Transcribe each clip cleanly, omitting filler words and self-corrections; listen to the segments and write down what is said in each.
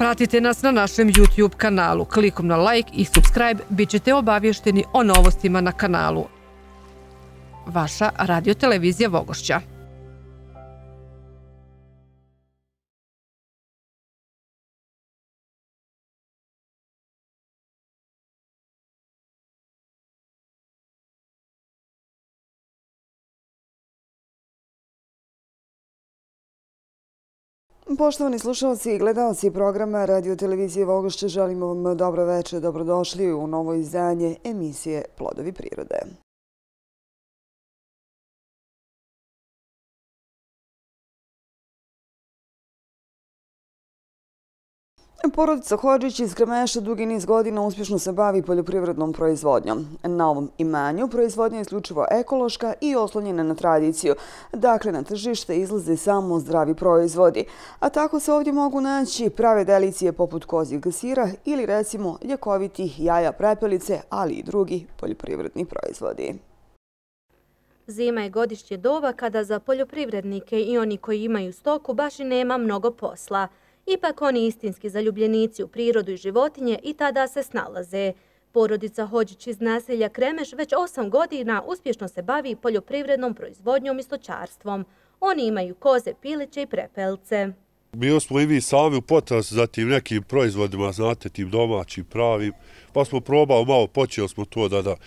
Pratite nas na našem YouTube kanalu. Klikom na like i subscribe bit ćete obavješteni o novostima na kanalu. Vaša radiotelevizija Vogošća. Poštovani slušalci i gledalci programa radiotelevizije Vogošće, želimo vam dobro večer, dobrodošli u novo izdanje emisije Plodovi prirode. Porodica Hodžić iz Krameša dugi niz godina uspješno se bavi poljoprivrednom proizvodnjom. Na ovom imanju proizvodnja je isključivo ekološka i oslonjena na tradiciju. Dakle, na tržište izlaze samo zdravi proizvodi. A tako se ovdje mogu naći prave delicije poput kozjeg sira ili recimo ljekovitih jaja prepelice, ali i drugi poljoprivredni proizvodi. Zima je godišnje doba kada za poljoprivrednike i oni koji imaju stoku baš i nema mnogo posla. Ipak oni istinski zaljubljenici u prirodu i životinje i tada se snalaze. Porodica Hodžić iz naselja Kremeš već 8 godina uspješno se bavi poljoprivrednom proizvodnjom i stočarstvom. Oni imaju koze, piliće i prepelce. Bio smo i mi sami u potrazi za tim nekim proizvodima, znate, tim domaćim, pravim. Pa smo probali malo, počeli smo to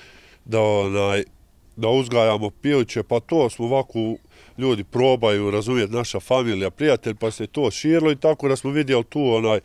da uzgajamo piliće, pa to smo ovako ljudi probaju, razumijeti, naša familija, prijatelj, pa se to širilo i tako da smo vidjeli tu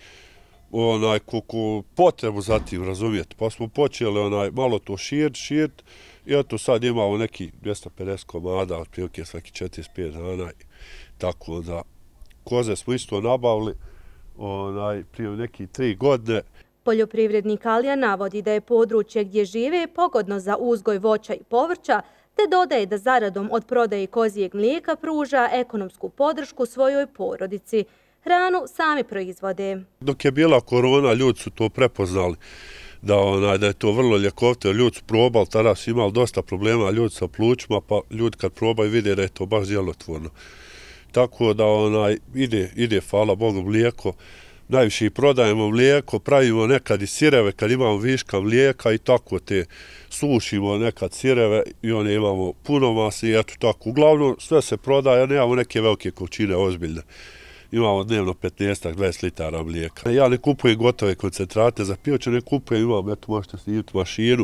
potrebu za tim, razumijeti. Pa smo počeli malo to širit i eto sad imamo neki 250 komada, otprilike svaki 45 dana. Tako da koze smo isto nabavili prije neki 3 godine. Poljoprivrednik Alija navodi da je područje gdje žive pogodno za uzgoj voća i povrća, te dodaje da zaradom od prodaje kozijeg mlijeka pruža ekonomsku podršku svojoj porodici. Hranu sami proizvode. Dok je bila korona, ljudi su to prepoznali da je to vrlo ljekovito. Ljudi su probali, tada su imali dosta problema ljudi sa plućima, pa ljudi kad probaju vide da je to baš djelotvorno. Tako da ide, hvala Bogu, mlijeko. Najviše i prodajemo mlijeko, pravimo nekad i sireve kad imamo viška mlijeka i tako te sušimo nekad sireve i one imamo puno mase i eto tako. Uglavnom sve se prodaje, nemamo neke velike količine ozbiljne. Imamo dnevno 15-20 litara mlijeka. Ja ne kupujem gotove koncentrate za pileće, ne kupujem, imam, eto možete snimiti mašinu,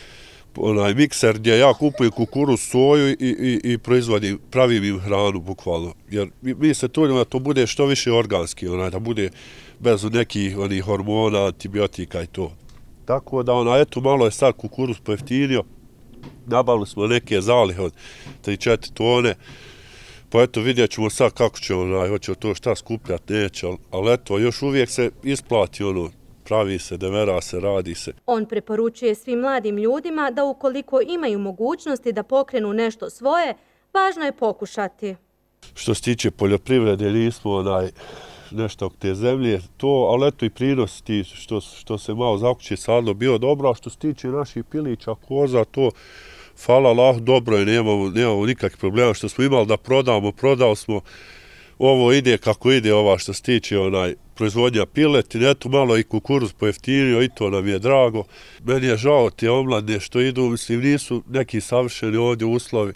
mikser gdje ja kupujem kukuruz, soju i proizvodim, pravim im hranu bukvalno. Jer mi se trudimo da to bude što više organski, da bude bez nekih hormona, antibiotika i to. Tako da eto malo je sad kukuruz pojeftinio, nabavili smo neke zalihe od 3-4 tone, pa eto vidjet ćemo sad kako ćemo, hoće to šta skupljati, neće, ali eto još uvijek se isplati pravi se, devera se, radi se. On preporučuje svim mladim ljudima da ukoliko imaju mogućnosti da pokrenu nešto svoje, važno je pokušati. Što se tiče poljoprivrede, nismo nešto od te zemlje, ali eto i prinos ti što se malo zakuće sadilo bio dobro, a što se tiče naših pilića, koza, to hvala Allah, dobro je, nemamo nikakvih problema. Što smo imali da prodali smo, ovo ide kako ide, što se tiče proizvodnja piletine, eto malo i kukuruz pojeftinio i to nam je drago. Meni je žao te omladne što idu, mislim nisu neki savršeni ovdje uslovi,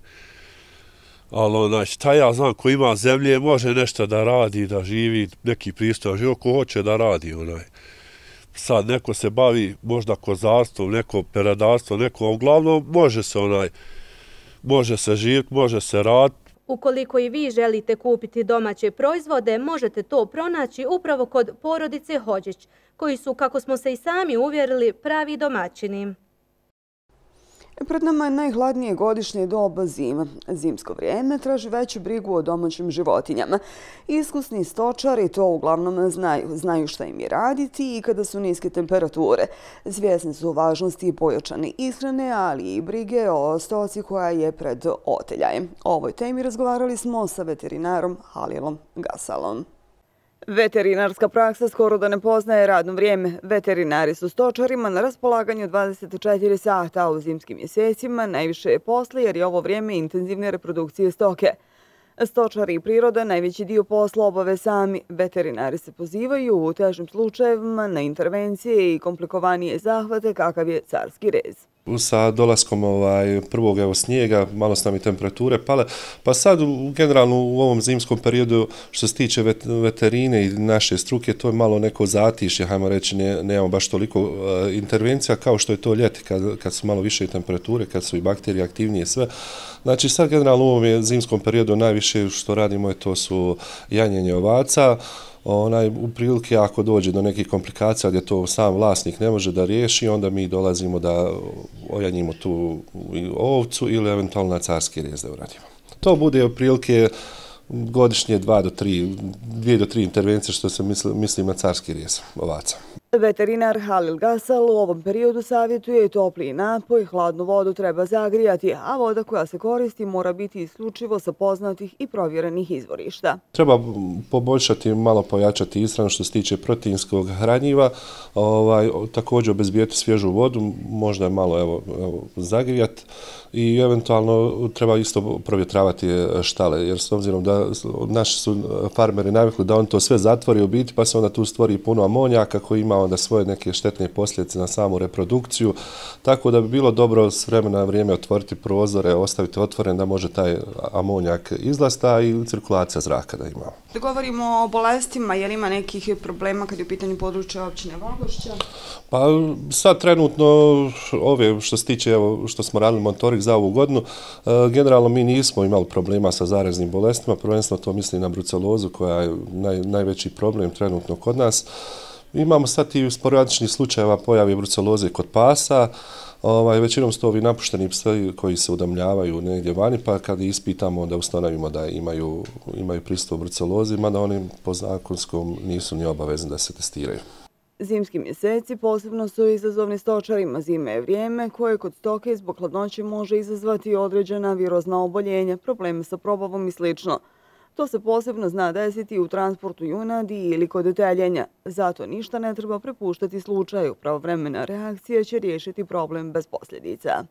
ali šta ja znam, ko ima zemlje može nešto da radi, da živi neki pristojan život, ko hoće da radi. Sad neko se bavi možda kozarstvom, neko peradarstvom, neko, uglavnom može se živjeti, može se raditi. Ukoliko i vi želite kupiti domaće proizvode, možete to pronaći upravo kod porodice Hodžić, koji su, kako smo se i sami uvjerili, pravi domaćini. Pred nama je najhladnije godišnje doba zima. Zimsko vrijeme traži veću brigu o domaćim životinjama. Iskusni stočari to uglavnom znaju šta im je raditi i kada su niske temperature. Svjesni su važnosti pojačane ishrane, ali i brige o stoci koja je pred oteljajem. O ovoj temi razgovarali smo sa veterinarom Halilom Gasalom. Veterinarska praksa skoro da ne poznaje radno vrijeme. Veterinari su stočarima na raspolaganju 24 sata, a u zimskim mjesecima najviše je posla jer je ovo vrijeme intenzivne reprodukcije stoke. Stočari i priroda najveći dio posla obave sami. Veterinari se pozivaju u težim slučajevima na intervencije i komplikovanije zahvate kakav je carski rez. Sa dolaskom prvog snijega, malo su nam i temperature pale, pa sad generalno u ovom zimskom periodu što se tiče veterine i naše struke, to je malo neko zatišje, hajmo reći, nemamo baš toliko intervencija kao što je to ljeti kad su malo više temperature, kad su i bakterije aktivnije sve. Znači sad generalno u ovom zimskom periodu najviše što radimo to su janjenje ovaca. U prilike ako dođe do nekih komplikacija gdje to sam vlasnik ne može da riješi, onda mi dolazimo da ojanjimo tu ovcu ili eventualno na carski rez da uradimo. To bude u prilike godišnje 2 do 3 intervencije što se misli na carski rez ovaca. Veterinar Halil Gasal u ovom periodu savjetuje topliji napoj, hladnu vodu treba zagrijati, a voda koja se koristi mora biti isključivo sa poznatih i provjerenih izvorišta. Treba poboljšati, malo pojačati ishranu što se tiče proteinskog hranjiva, također obezbijeti svježu vodu, možda je malo zagrijati i eventualno treba isto provjetravati štale, jer s obzirom da naši su farmeri navikli da on to sve zatvori u biti, pa se onda tu stvori puno amonijaka koji ima onda svoje neke štetne posljedice na samu reprodukciju, tako da bi bilo dobro s vremena na vrijeme otvoriti prozore, ostaviti otvoren da može taj amonijak izlasta i cirkulacija zraka da ima. Da govorimo o bolestima, je li ima nekih problema kad je u pitanju područja općine Vogošća? Pa sad trenutno ove što se tiče, što smo radili monitoring za ovu godinu, generalno mi nismo imali problema sa zaraznim bolestima, prvenstveno to misli na brucelozu koja je najveći problem trenutno kod nas. Imamo sad i sporadičnih slučajeva pojave bruceloze kod pasa, većinom su to ovi napušteni psi koji se udamljavaju negdje vani, pa kad ispitamo da ustanovimo da imaju pristup brucelozi, mada oni po zakonskom nisu ni obavezni da se testiraju. Zimski mjeseci posebno su izazovni stočarima. Zime je vrijeme koje kod stoke zbog hladnoće može izazvati određena virozna oboljenja, probleme sa probavom i sl. To se posebno zna desiti u transportu junadi ili kod teljenja. Zato ništa ne treba prepuštati slučaju. Pravovremena reakcija će riješiti problem bez posljedica.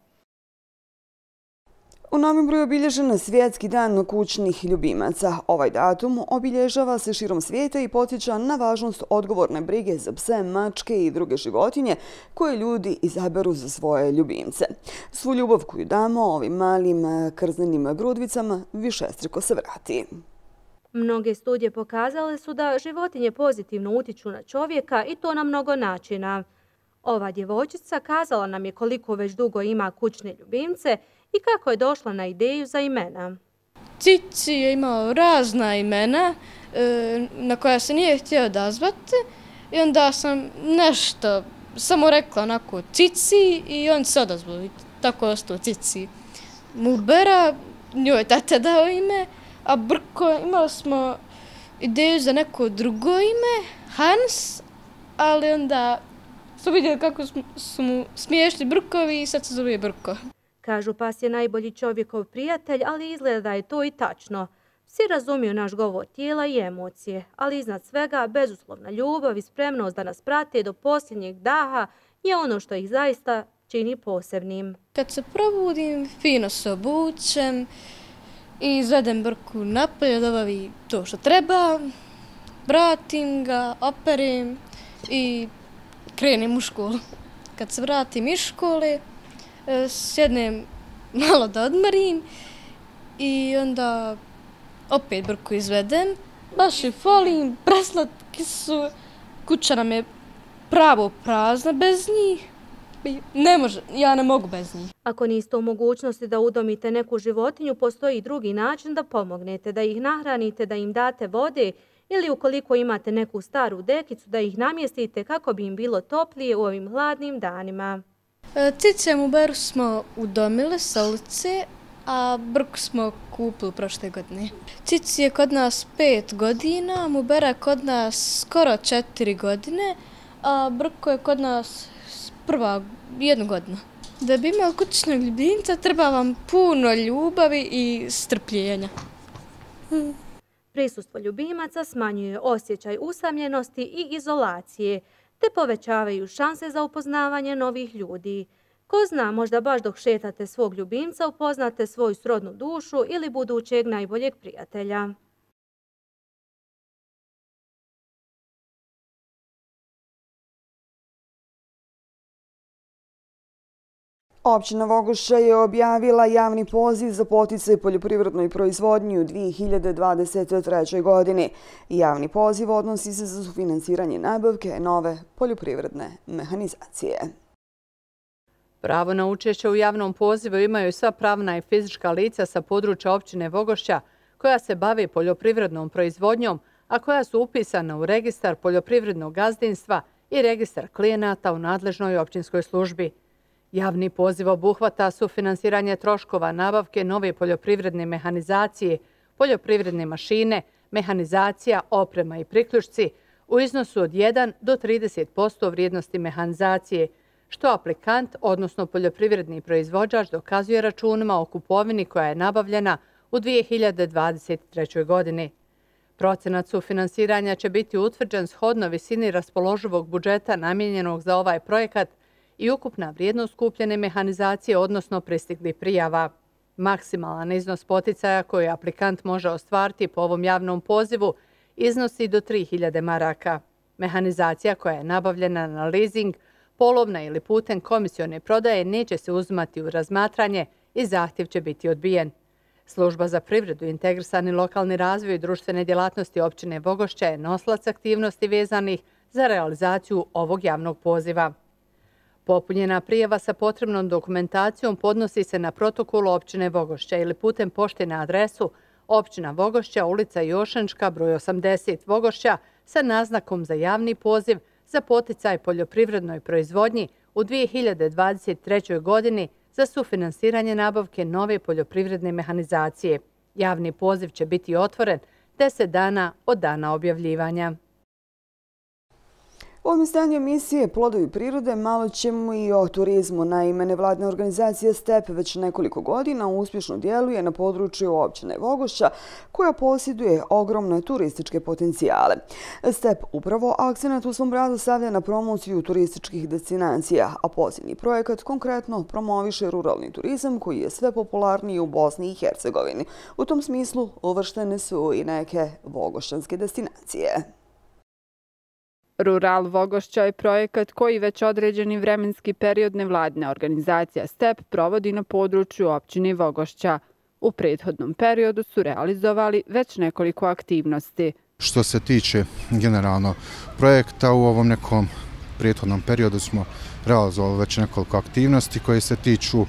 U Novembru je obilježen Svjetski dan kućnih ljubimaca. Ovaj datum obilježava se širom svijeta i podsjeća na važnost odgovorne brige za pse, mačke i druge životinje koje ljudi izaberu za svoje ljubimce. Svu ljubav koju damo ovim malim krznenim grudvicama višestruko se vrati. Mnoge studije pokazale su da životinje pozitivno utiču na čovjeka i to na mnogo načina. Ova djevojčica kazala nam je koliko već dugo ima kućne ljubimce i kako je došla na ideju za imena. Cici je imao razna imena na koja se nije htio odazvati i onda sam nešto samo rekla onako Cici i on se odazvao i tako ostao Cici. Mubera, njoj je tata dao ime, a Brko imali smo ideju za neko drugo ime, Hans, ali onda su vidjeli kako su mu smiješni Brkovi i sad se zove Brko. Kažu pas je najbolji čovjekov prijatelj, ali izgleda da je to i tačno. Svi razumiju naš govor tijela i emocije, ali iznad svega bezuslovna ljubav i spremnost da nas prate do posljednjeg daha je ono što ih zaista čini posebnim. Kad se probudim, fino se obučem i izvedem Brku napolje, dobavi to što treba, vratim ga, operim i krenem u školu. Kad se vratim iz škole, sjednem malo da odmorim i onda opet Brku izvedem. Baš je volim, preslatki su, kuća nam je pravo prazna bez njih. Ne može, ja ne mogu bez njih. Ako niste u mogućnosti da udomite neku životinju, postoji i drugi način da pomognete, da ih nahranite, da im date vode ili ukoliko imate neku staru dekicu da ih namjestite kako bi im bilo toplije u ovim hladnim danima. Cice Muberu smo udomile sa ulice, a Brku smo kupili prošle godine. Cici je kod nas 5 godina, Mubera je kod nas skoro 4 godine, a Brko je kod nas prva 1 godinu. Da bi imali kućnog ljubimca treba vam puno ljubavi i strpljenja. Prisustvo ljubimaca smanjuje osjećaj usamljenosti i izolacije, te povećavaju šanse za upoznavanje novih ljudi. Ko zna, možda baš dok šetate svog ljubimca upoznate svoju srodnu dušu ili budućeg najboljeg prijatelja. Općina Vogošća je objavila javni poziv za poticaj poljoprivrednoj proizvodnji u 2023. godini. Javni poziv odnosi se za sufinansiranje nabavke nove poljoprivredne mehanizacije. Pravo na učešće u javnom pozivu imaju sva pravna i fizička lica sa područja općine Vogošća koja se bave poljoprivrednom proizvodnjom, a koja su upisana u registar poljoprivrednog gazdinstva i registar klijenata u nadležnoj općinskoj službi. Javni poziv obuhvata sufinansiranje troškova nabavke nove poljoprivredne mehanizacije, poljoprivredne mašine, mehanizacija, oprema i priključci u iznosu od 1 do 30% vrijednosti mehanizacije, što aplikant, odnosno poljoprivredni proizvođač, dokazuje računima o kupovini koja je nabavljena u 2023. godini. Procenat sufinansiranja će biti utvrđen shodno visini raspoloživog budžeta namijenjenog za ovaj projekat i ukupna vrijednost kupljene mehanizacije, odnosno pristiglih prijava. Maksimalan iznos poticaja koji aplikant može ostvariti po ovom javnom pozivu iznosi do 3000 maraka. Mehanizacija koja je nabavljena na leasing, polovna ili putem komisione prodaje neće se uzimati u razmatranje i zahtjev će biti odbijen. Služba za privredu, integrisani lokalni razvoj i društvene djelatnosti općine Vogošća je nosilac aktivnosti vezanih za realizaciju ovog javnog poziva. Popunjena prijava sa potrebnom dokumentacijom podnosi se na protokolu općine Vogošća ili putem pošte na adresu općina Vogošća, ulica Jošančka, broj 80 Vogošća, sa naznakom za javni poziv za poticaj poljoprivrednoj proizvodnji u 2023. godini za sufinansiranje nabavke nove poljoprivredne mehanizacije. Javni poziv će biti otvoren 10 dana od dana objavljivanja. U ovom izdanju emisije Plodovi prirode malo ćemo i o turizmu. Naime, nevladna organizacija STEP već nekoliko godina uspješno djeluje na području općine Vogošća, koja posjeduje ogromne turističke potencijale. STEP upravo akcenat u svom radu stavlja na promociju turističkih destinacija, a posljednji projekat konkretno promoviše ruralni turizam koji je sve popularniji u Bosni i Hercegovini. U tom smislu uvrštene su i neke vogošćanske destinacije. Rural Vogošća je projekat koji već određeni vremenski period nevladna organizacija STEP provodi na području općine Vogošća. U prethodnom periodu su realizovali već nekoliko aktivnosti. Što se tiče generalno projekta, u ovom nekom prethodnom periodu smo realizovali već nekoliko aktivnosti koje se tiču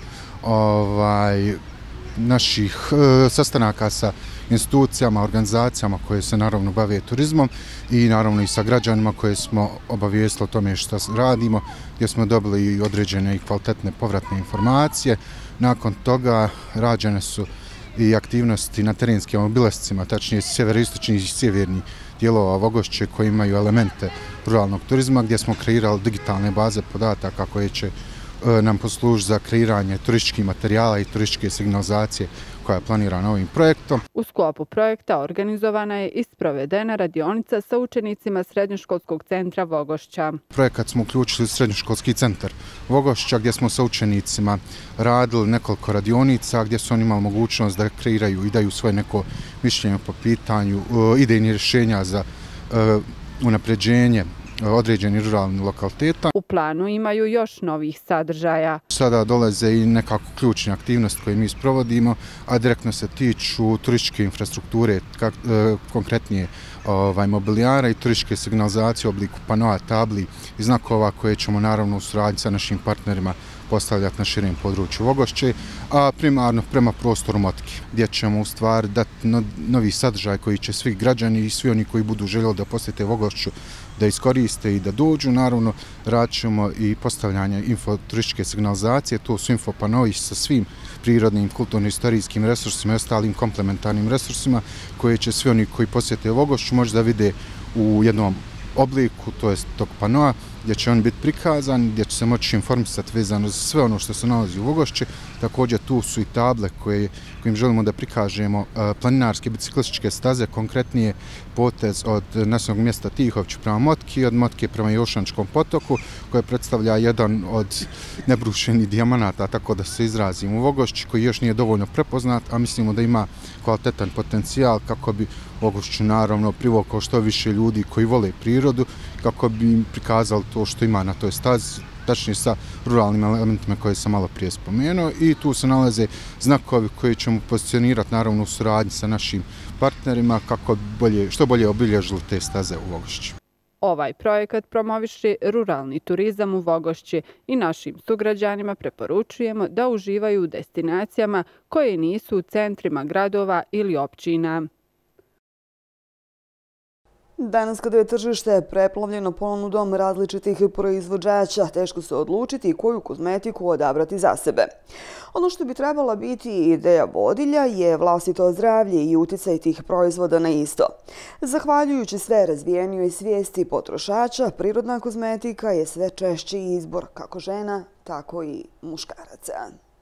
naših sastanaka sa institucijama, organizacijama koje se naravno bave turizmom i naravno i sa građanima koje smo obavijestili o tome što radimo, gdje smo dobili i određene i kvalitetne povratne informacije. Nakon toga rađene su i aktivnosti na terenskim obilascima, tačnije sjeveroistočni i sjeverni dijelova Vogošće koji imaju elemente ruralnog turizma, gdje smo kreirali digitalne baze podataka koje će nam posluži za kreiranje turističkih materijala i turističke signalizacije koja je planirana ovim projektom. U sklopu projekta organizovana je i sprovedena radionica sa učenicima Srednjoškolskog centra Vogošća. Projekat smo uključili u Srednjoškolski centar Vogošća gdje smo sa učenicima radili nekoliko radionica gdje su oni imali mogućnost da kreiraju i daju svoje neko mišljenje po pitanju idejnih rješenja za unapređenje određenih ruralnih lokaliteta. U planu imaju još novih sadržaja. Sada dolaze i nekako ključne aktivnosti koje mi sprovodimo, a direktno se tiču turističke infrastrukture, konkretnije mobilijara i turističke signalizacije u obliku panoa, tabli i znakova koje ćemo naravno u suradnji sa našim partnerima postavljati na širem području Vogošće, a primarno prema prostoru Motke, gdje ćemo u stvari dati novi sadržaj koji će svi građani i svi oni koji budu željeli da posjete Vogošću da iskoriste i da dođu. Naravno, radit ćemo i postavljanje infoturističke signalizacije, to su infopanoji sa svim prirodnim, kulturno-istorijskim resursima i ostalim komplementarnim resursima koje će svi oni koji posjete Vogošću možda vide u jednom obliku, to je tog panoa, gdje će on biti prikazan, gdje će se moći informisati vezano za sve ono što se nalazi u Vogošći, Također tu su i table kojim želimo da prikažemo planinarske biciklističke staze, konkretnije potez od naseljenog mjesta Tihović prema Motki, od Motke prema Jošančkom potoku, koje predstavlja jedan od nebrušenih dijamanata, tako da se izrazim, u Vogošći, koji još nije dovoljno prepoznat, a mislimo da ima kvalitetan potencijal kako bi Vogošću naravno privukao što više ljudi koji vole prirodu, kako bi im prikazali to što ima na toj stazi, tačnije sa ruralnim elementima koje sam malo prije spomenuo, i tu se nalaze znakovi koji ćemo pozicionirati naravno u suradnji sa našim partnerima kako bi što bolje obilježili te staze u Vogošći. Ovaj projekat promoviše ruralni turizam u Vogošći i našim sugrađanima preporučujemo da uživaju u destinacijama koje nisu u centrima gradova ili općina. Danas kada je tržište preplavljeno ponudom različitih proizvođača, teško se odlučiti koju kozmetiku odabrati za sebe. Ono što bi trebala biti ideja vodilja je vlastito zdravlje i uticaj tih proizvoda na isto. Zahvaljujući sve razvijenijoj svijesti potrošača, prirodna kozmetika je sve češći izbor kako žena, tako i muškaraca.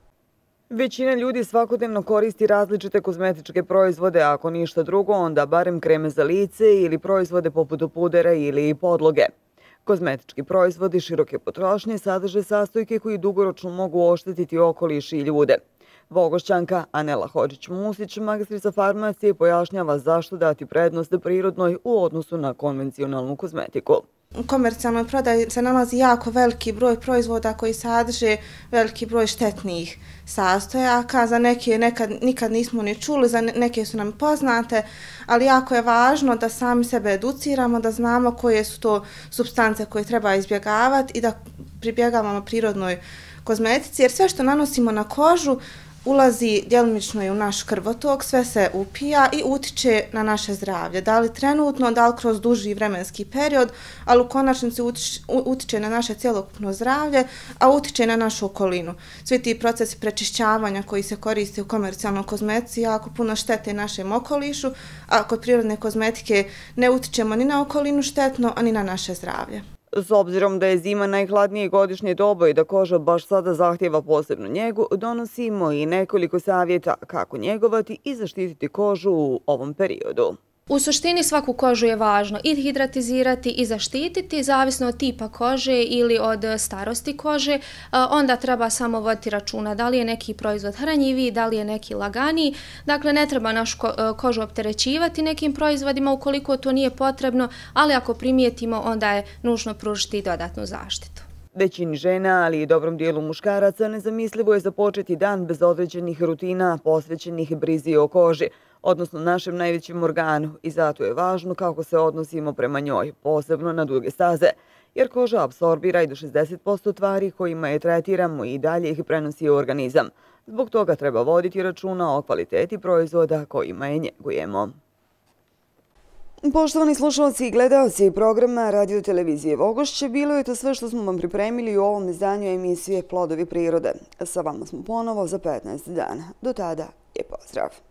Većina ljudi svakodnevno koristi različite kozmetičke proizvode, ako ništa drugo, onda barem kreme za lice ili proizvode poput pudera ili podloge. Kozmetički proizvodi široke potrošnje sadrže sastojke koji dugoročno mogu oštetiti okoliš i ljude. Vogošćanka Anela Hodžić-Musić, magistrica farmacije, pojašnjava zašto dati prednost prirodnoj u odnosu na konvencionalnu kozmetiku. U komercijalnoj prodaji se nalazi jako veliki broj proizvoda koji sadrže veliki broj štetnih sastojaka. Za neke nikad nismo ni čuli, za neke su nam poznate, ali jako je važno da sami sebe educiramo, da znamo koje su to supstance koje treba izbjegavati i da pribjegavamo prirodnoj kozmetici, jer sve što nanosimo na kožu ulazi djelomično i u naš krvotok, sve se upija i utiče na naše zdravlje. Da li trenutno, da li kroz duži vremenski period, ali u konačnici utiče na naše cjelokupno zdravlje, a utiče na našu okolinu. Svi ti procesi prečišćavanja koji se koriste u komercijalnoj kozmetici jako puno štete našem okolišu, a kod prirodne kozmetike ne utičemo ni na okolinu štetno, a ni na naše zdravlje. S obzirom da je zima najhladnije godišnje doba i da koža baš sada zahtjeva posebnu njegu, donosimo i nekoliko savjeta kako njegovati i zaštititi kožu u ovom periodu. U suštini svaku kožu je važno i hidratizirati i zaštititi, zavisno od tipa kože ili od starosti kože. Onda treba samo voditi računa da li je neki proizvod hranjiviji, da li je neki laganiji. Dakle, ne treba našu kožu opterećivati nekim proizvodima ukoliko to nije potrebno, ali ako primijetimo, onda je nužno pružiti dodatnu zaštitu. Većini žena, ali i dobrom dijelu muškaraca, nezamislivo je započeti dan bez određenih rutina posvećenih brizi o koži, odnosno našem najvećem organu, i zato je važno kako se odnosimo prema njoj, posebno na duge staze, jer koža apsorbira i do 60% tvari kojima je tretiramo i dalje ih prenosi u organizam. Zbog toga treba voditi računa o kvaliteti proizvoda kojima je njegujemo. Poštovani slušalci i gledaoci programa Radio Televizije Vogošće, bilo je to sve što smo vam pripremili u ovom izdanju emisije Plodovi prirode. Sa vama smo ponovo za 15 dana. Do tada je pozdrav!